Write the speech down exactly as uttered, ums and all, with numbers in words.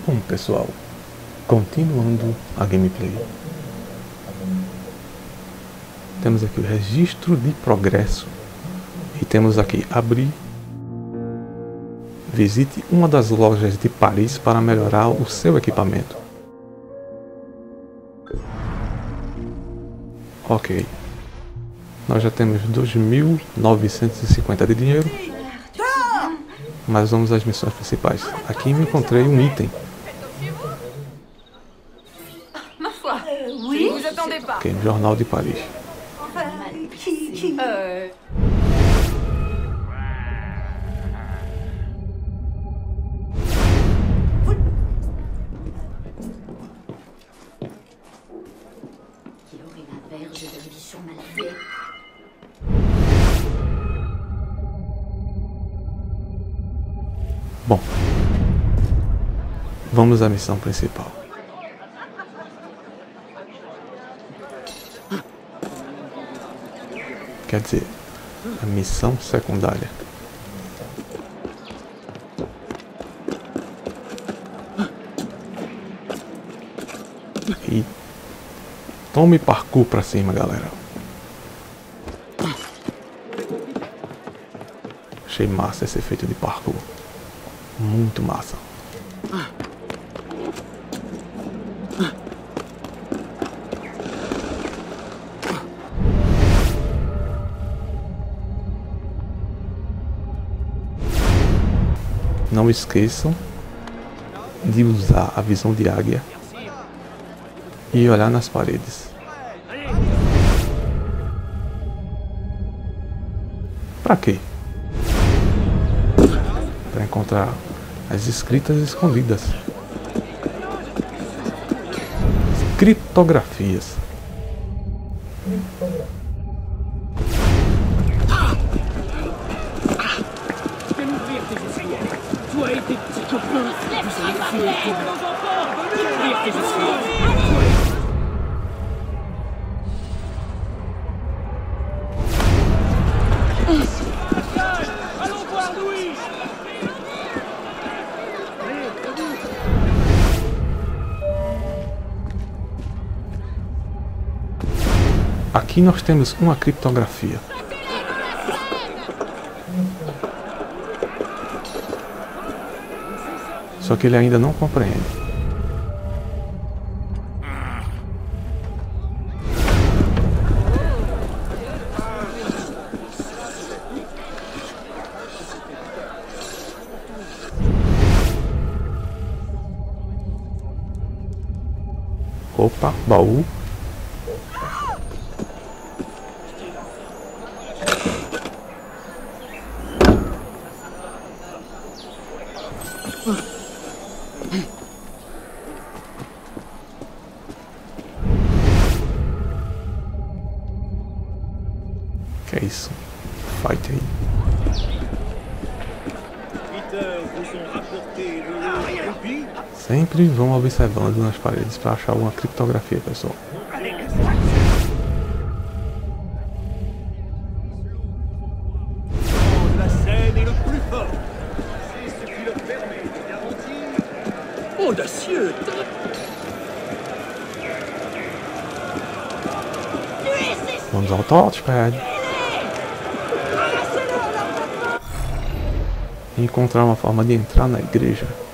Bom, pessoal, continuando a gameplay, temos aqui o registro de progresso e temos aqui abrir. Visite uma das lojas de Paris para melhorar o seu equipamento. Ok, nós já temos dois mil novecentos e cinquenta de dinheiro, mas vamos às missões principais. Aqui me encontrei um item. Ok, Jornal de Paris. Bom, vamos à missão principal. Quer dizer, a missão secundária. E tome parkour pra cima, galera. Achei massa esse efeito de parkour. Muito massa. Não esqueçam de usar a visão de águia e olhar nas paredes. Pra quê? Para encontrar as escritas escondidas. Criptografias. Aqui nós temos uma criptografia. Só que ele ainda não compreende. Opa, baú. Que é isso? Fight aí. Sempre vão observando nas paredes para achar alguma criptografia, pessoal. Vamos ao touchpad. Encontrar uma forma de entrar na igreja.